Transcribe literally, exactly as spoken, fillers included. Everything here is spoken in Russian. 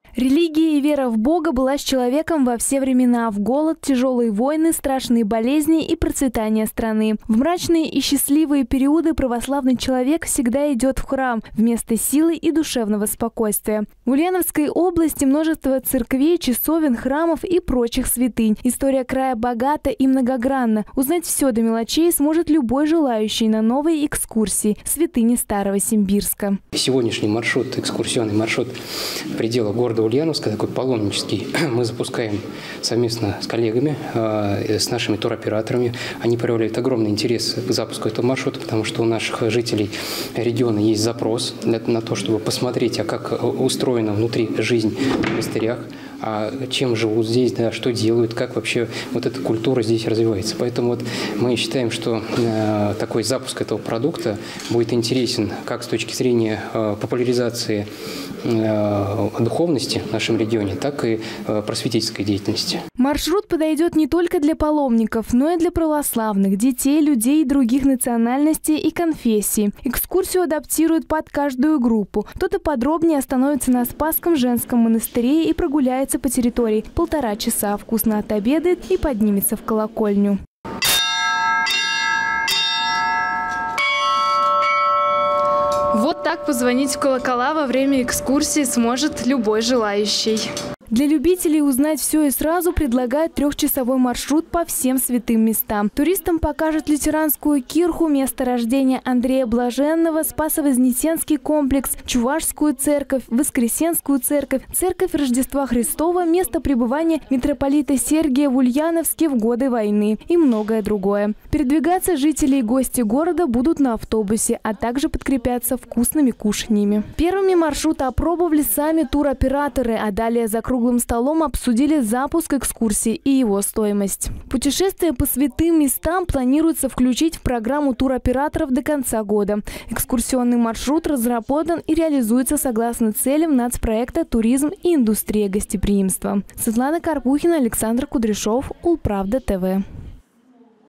Религия и вера в Бога была с человеком во все времена. В голод, тяжелые войны, страшные болезни и процветание страны. В мрачные и счастливые периоды православный человек всегда идет в храм вместо силы и душевного спокойствия. В Ульяновской области множество церквей, часовен, храмов и прочих святынь. История края богата и многогранна. Узнать все до мелочей сможет любой желающий на новой экскурсии «Святыни Старого Симбирска». Сегодняшний маршрут, экскурсионный маршрут в пределах города Ульяновска, такой паломнический, мы запускаем совместно с коллегами, с нашими туроператорами. Они проявляют огромный интерес к запуску этого маршрута, потому что у наших жителей региона есть запрос на то, чтобы посмотреть, а как устроена внутри жизнь в монастырях, а чем живут здесь, да, что делают, как вообще вот эта культура здесь развивается. Поэтому вот мы считаем, что э, такой запуск этого продукта будет интересен как с точки зрения э, популяризации э, духовности в нашем регионе, так и э, просветительской деятельности. Маршрут подойдет не только для паломников, но и для православных, детей, людей других национальностей и конфессий. Экскурсию адаптируют под каждую группу. Кто-то подробнее остановится на Спасском женском монастыре и прогуляется по территории полтора часа, вкусно отобедает и поднимется в колокольню. Вот так позвонить в колокола во время экскурсии сможет любой желающий. Для любителей узнать все и сразу предлагают трехчасовой маршрут по всем святым местам. Туристам покажут лютеранскую кирху, место рождения Андрея Блаженного, Спасо-Вознесенский комплекс, Чувашскую церковь, Воскресенскую церковь, церковь Рождества Христова, место пребывания митрополита Сергия в Ульяновске в годы войны и многое другое. Передвигаться жители и гости города будут на автобусе, а также подкрепятся вкусными кушаньями. Первыми маршрут опробовали сами туроператоры, а далее за круглым столом обсудили запуск экскурсии и его стоимость. Путешествие по святым местам планируется включить в программу туроператоров до конца года. Экскурсионный маршрут разработан и реализуется согласно целям нацпроекта «Туризм и индустрия гостеприимства». Светлана Карпухина, Александр Кудряшов, Улправда ТВ.